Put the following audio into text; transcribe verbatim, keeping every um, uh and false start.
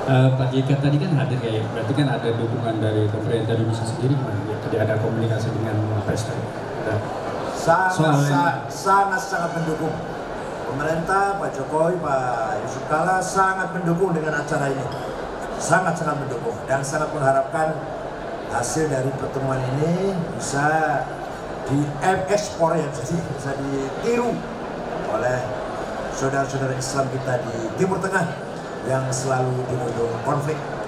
Uh, Pak J K tadi kan hadir ya, berarti kan ada dukungan dari pemerintah Indonesia sendiri, ya, tadi ada komunikasi dengan Wapres tadi. Sangat, sangat, sangat mendukung. Pemerintah, Pak Jokowi, Pak Yusuf Kala sangat mendukung dengan acara ini. Sangat-sangat mendukung dan sangat mengharapkan hasil dari pertemuan ini bisa diekspor ya, jadi bisa ditiru oleh saudara-saudara Islam kita di Timur Tengah yang selalu dibutuhkan konflik.